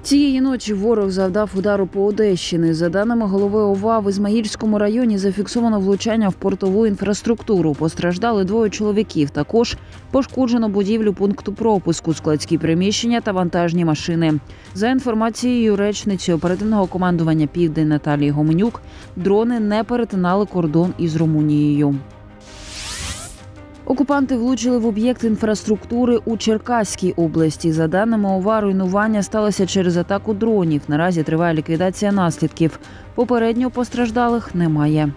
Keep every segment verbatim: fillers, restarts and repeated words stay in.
Цієї ночі ворог завдав удару по Одещині. За даними голови ОВА, в Ізмаїльському районі зафіксовано влучання в портову інфраструктуру. Постраждали двоє чоловіків. Також пошкоджено будівлю пункту пропуску, складські приміщення та вантажні машини. За інформацією речниці оперативного командування «Південь» Наталії Гоменюк, дрони не перетинали кордон із Румунією. Окупанти влучили в об'єкт інфраструктури у Черкаській області. За даними ОВА, руйнування сталося через атаку дронів. Наразі триває ліквідація наслідків. Попередньо постраждалих немає.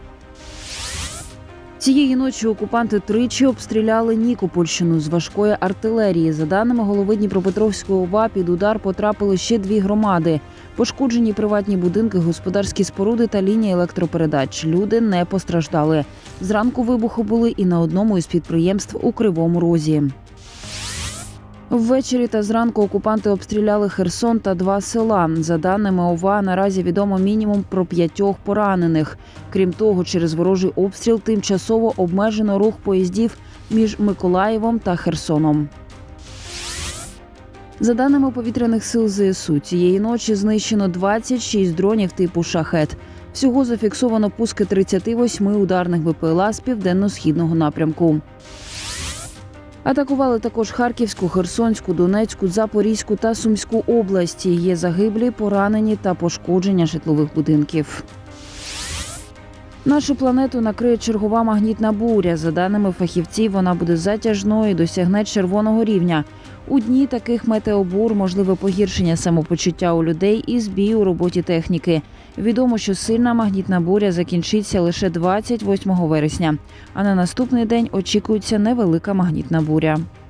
Цієї ночі окупанти тричі обстріляли Нікопольщину з важкої артилерії. За даними голови Дніпропетровської ОВА, під удар потрапили ще дві громади. Пошкоджені приватні будинки, господарські споруди та лінії електропередач. Люди не постраждали. Зранку вибухи були і на одному із підприємств у Кривому Розі. Ввечері та зранку окупанти обстріляли Херсон та два села. За даними ОВА, наразі відомо мінімум про п'ятьох поранених. Крім того, через ворожий обстріл тимчасово обмежено рух поїздів між Миколаєвом та Херсоном. За даними повітряних сил ЗСУ, цієї ночі знищено двадцять шість дронів типу «Шахед». Всього зафіксовано пуски тридцяти восьми ударних БПЛА з південно-східного напрямку. Атакували також Харківську, Херсонську, Донецьку, Запорізьку та Сумську області. Є загиблі, поранені та пошкодження житлових будинків. Нашу планету накриє чергова магнітна буря. За даними фахівців, вона буде затяжною і досягне червоного рівня. У дні таких метеобур можливе погіршення самопочуття у людей і збій у роботі техніки. Відомо, що сильна магнітна буря закінчиться лише двадцять восьмого вересня, а на наступний день очікується невелика магнітна буря.